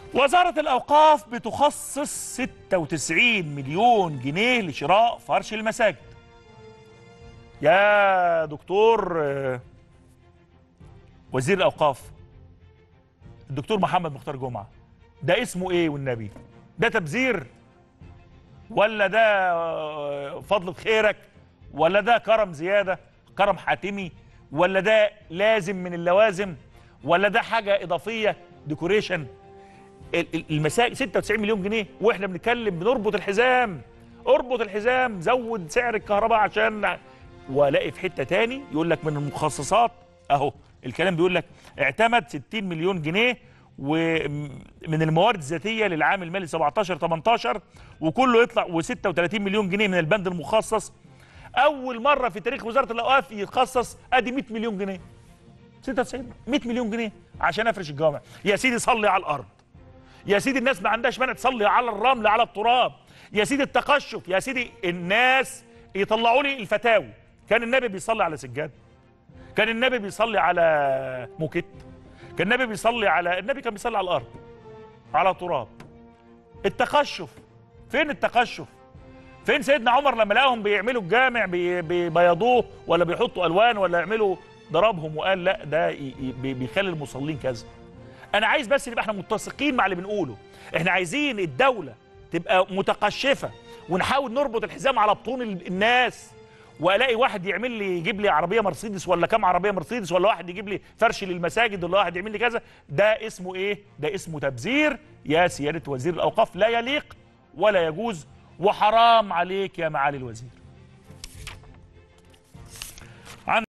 وزارة الأوقاف بتخصص 96 مليون جنيه لشراء فرش المساجد. يا دكتور وزير الأوقاف الدكتور محمد مختار جمعة، ده اسمه ايه والنبي؟ ده تبذير ولا ده فضل خيرك ولا ده كرم زيادة، كرم حاتمي، ولا ده لازم من اللوازم، ولا ده حاجة إضافية ديكوريشن؟ المساجد 96 مليون جنيه واحنا بنتكلم بنربط الحزام. اربط الحزام، زود سعر الكهرباء عشان، والاقي في حته تاني يقول لك من المخصصات اهو الكلام بيقول لك اعتمد 60 مليون جنيه ومن الموارد الذاتيه للعام المالي 17 18 وكله يطلع، و36 مليون جنيه من البند المخصص. اول مره في تاريخ وزاره الاوقاف يتخصص ادي 100 مليون جنيه. 96 100 مليون جنيه عشان افرش الجوامع. يا سيدي صلي على الارض، يا سيدي الناس ما عندهاش مانع تصلي على الرمل على التراب، يا سيدي التقشف، يا سيدي الناس يطلعوا لي الفتاوي. كان النبي بيصلي على سجاد؟ كان النبي بيصلي على موكيت؟ كان النبي بيصلي على، النبي كان بيصلي على الارض على تراب. التقشف فين؟ التقشف فين؟ سيدنا عمر لما لقاهم بيعملوا الجامع بيبيضوه ولا بيحطوا الوان ولا يعملوا، ضربهم وقال لا ده بيخلي المصلين كذا. انا عايز بس نبقى احنا متسقين مع اللي بنقوله. احنا عايزين الدوله تبقى متقشفه ونحاول نربط الحزام على بطون الناس، والاقي واحد يعمل لي يجيب لي عربيه مرسيدس ولا كام عربيه مرسيدس، ولا واحد يجيب لي فرش للمساجد، ولا واحد يعمل لي كذا. ده اسمه ايه؟ ده اسمه تبذير يا سياده وزير الاوقاف، لا يليق ولا يجوز، وحرام عليك يا معالي الوزير.